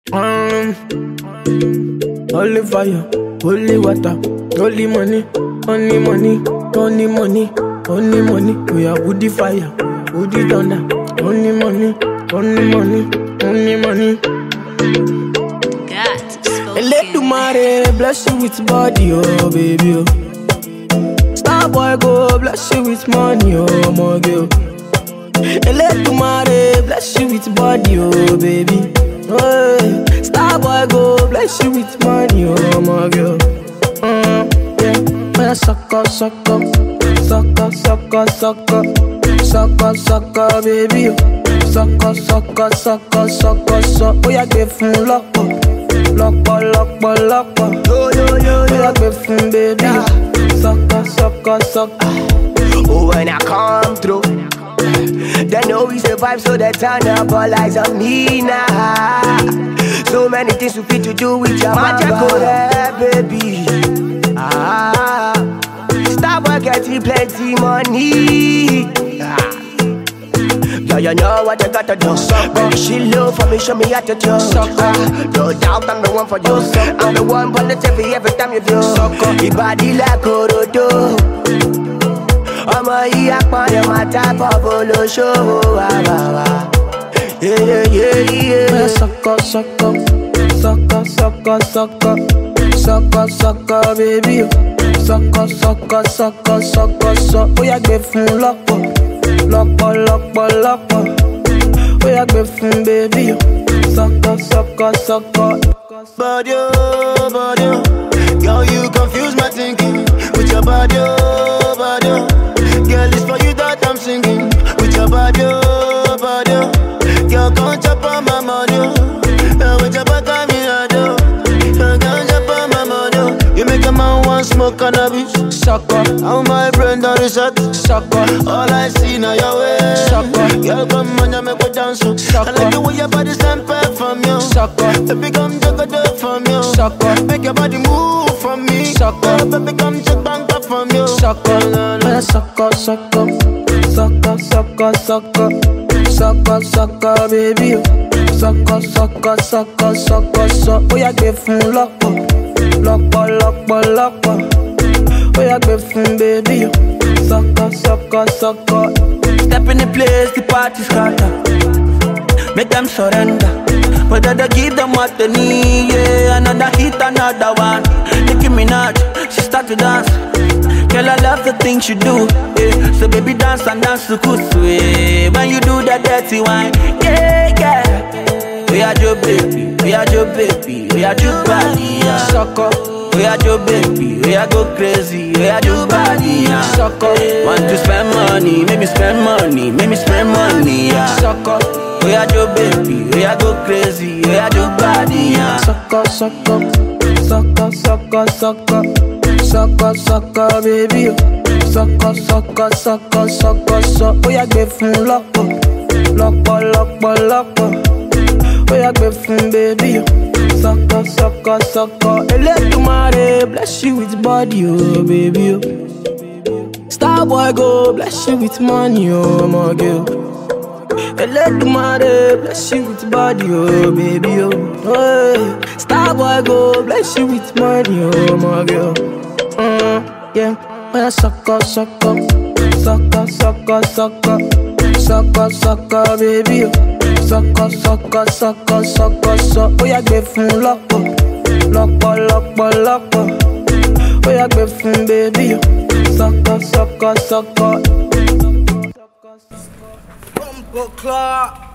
Holy fire, holy water, holy money, only money, only money, only money. We are woody fire, woody thunder, only money, only money, only money. Let the mare bless you with body, oh baby, oh. StarBoy go bless you with money, oh my girl. Let the mare bless you with body, oh baby. Oh, StarBoy go bless you with money, oh my girl. Yeah, when sucker, sucker, sucker, sucker, sucker, sucker, sucker, baby. Sucker, sucker, sucker, sucker, sucker. Oh, yeah, give me lock up, lock up, lock up, lock up. Yo, yo, yo, yo, yeah, give me baby. Sucker, sucker, sucker. Oh, when I come through, they know we survive, so they turn up all eyes on me now. So many things we fit to do with your magic, baby. StarBoy getting plenty money. Yeah, you know what you gotta do. Baby, she love for me, show me how to do. No doubt I'm the one for you. I'm the one positive every time you do. Your body like Orodo. I'm a my type of show. Yeah, yeah, yeah. Sucker, sucker, sucker, sucker, sucker, sucker, sucker, baby. Sucker, sucker, sucker, sucker, sucker. Oh, yeah, give me lock up, lock up, lock up, lock up. Oh, yeah, give me baby. Sucker, sucker, sucker. Body, body, girl, you confuse my thinking with your body, body. Girl, it's for you that I'm singing with your body, body. Girl, can't chop on my money. With your back on me, I do. Girl, can't chop on my money. You make a man want smoke cannabis. Sucker, how my brain done reset. sucker, all I see now your way. sucker, Girl, come on, you make me dance. I like the way your body stand from you. sucker, Baby, come take a dip from you. sucker, Make your body move from me. sucker, Baby, come check bank up from you. sucker, sucker, sucker, sucker, sucker, sucker, sucker, sucker, baby. Sucker, sucker, sucker, sucker, sucker. Oh, yeah, give me lock up, lock up, lock up, lock up. Oh, yeah, give me baby. Sucker, sucker, sucker. Step in the place, the party scatter. Make them surrender. But I give them what they need, yeah. Another hit, another one. Nicki Minaj, she start to dance. Girl, I love the things you do, yeah. So baby, dance and dance to kusu, yeah. When you do that dirty wine, yeah, yeah. We are your baby, we are your baby, we are your body, yeah. Sucker, we are your baby, we are go crazy, we are your body, yeah. sucker, Want to spend money, maybe spend money, maybe spend money, yeah. sucker, We are your baby, we are go crazy, we are your body, yeah. sucker, sucker, sucker, sucker, sucker, sucker, sucker, baby. Sucker, sucker, sucker, sucker, sucker. Oh, yeah, give me lock up, lock up, lock up, lock up. Oh, yeah, give me baby. Sucker, sucker, sucker. Let the mare bless you with body, oh baby. StarBoy go bless you with money, oh my girl. Let the mare bless you with body, oh baby, oh. Hey, StarBoy go bless you with money, oh my girl. Yeah, when I sucker, sucker, sucker, sucker, sucker, sucker, sucker, baby. Sucker, sucker, sucker, sucker, sucker. Oh, yeah, give me lock up, lock up, lock up, lock up. Oh, yeah, give me baby. Sucker, sucker, sucker. Bumper clock.